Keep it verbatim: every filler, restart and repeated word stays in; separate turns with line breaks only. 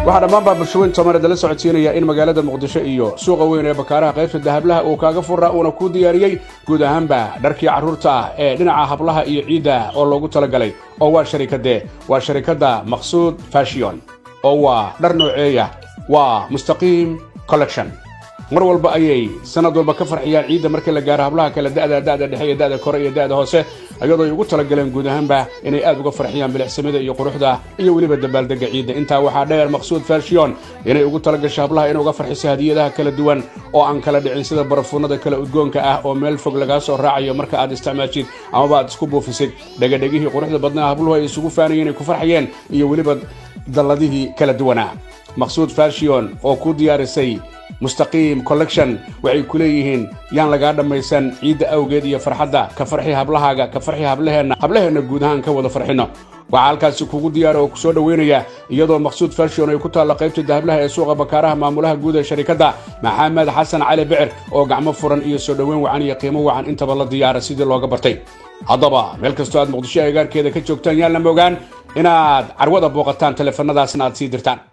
waxaan dhammaan bulshooyin Soomaaliyeed la socodsiinaya in magaalada Muqdisho iyo suuqa weyn ee Bakaaraha qaybta dahablaha uu kaaga fura una ku diyaariyay guud ahaanba dharkii carruurta ee dhinaca hablaha iyo ciida oo loogu talagalay oo waa sharikade waa sharikada Maqsuud Fashion oo waa dhar nooceeya waa Mustaqim Collection mar walba ayay sanad walba ka farxiyaan ciida markii la gaaro hablaha kala da'da da'da dhexe iyo da'da kore iyo da'da hoose ayadoo ay ugu talagaleen guud ahaanba inay aad uga farxiyaan bilicsamada iyo quruxda iyo waliba dabaaldega ciida inta waxa dheer Maqsuud Fashion inay ugu talagashay hablaha inay uga farxiso hadiyadaha kala duwan oo aan kala dhicin sida barafuunada kala udgoonka ah oo meel fog laga soo raacayo marka aad isticmaashid ama baad isku buufisid dhagadhagihii quruxda badnaa habluhu ay isugu faanayeen inay ku farxiyeen iyo waliba dalladihii kala duwanaa Maqsuud Fashion oo ku diyaarisay Mustaqim Collection waxay ku leeyihiin yaan laga dhamaysan ciida awgeed iyo farxadda ka farxi hablahaaga ka farxi hablaheena hablaheena guud ahaan ka wada farxino waxa halkaas kugu diyaar oo ku soo dhaweynaya iyadoo Maqsuud Fashion ay ku taala qaybta dahablaha ee suuqa Bakaaraha maamulaha guud ee sharikada Maxamed Xasan Cali Bicir oo gacmo furan iyo soo dhaweyn wacan iyo qiimo wacan intaba la diyaar sidii looga bartay haddaba meel kasto aad Muqdisho ay gaarkeeda ka joogtaan yaan la moogaan inaad carwada booqataan telefoonadaasna aad sii dirtaan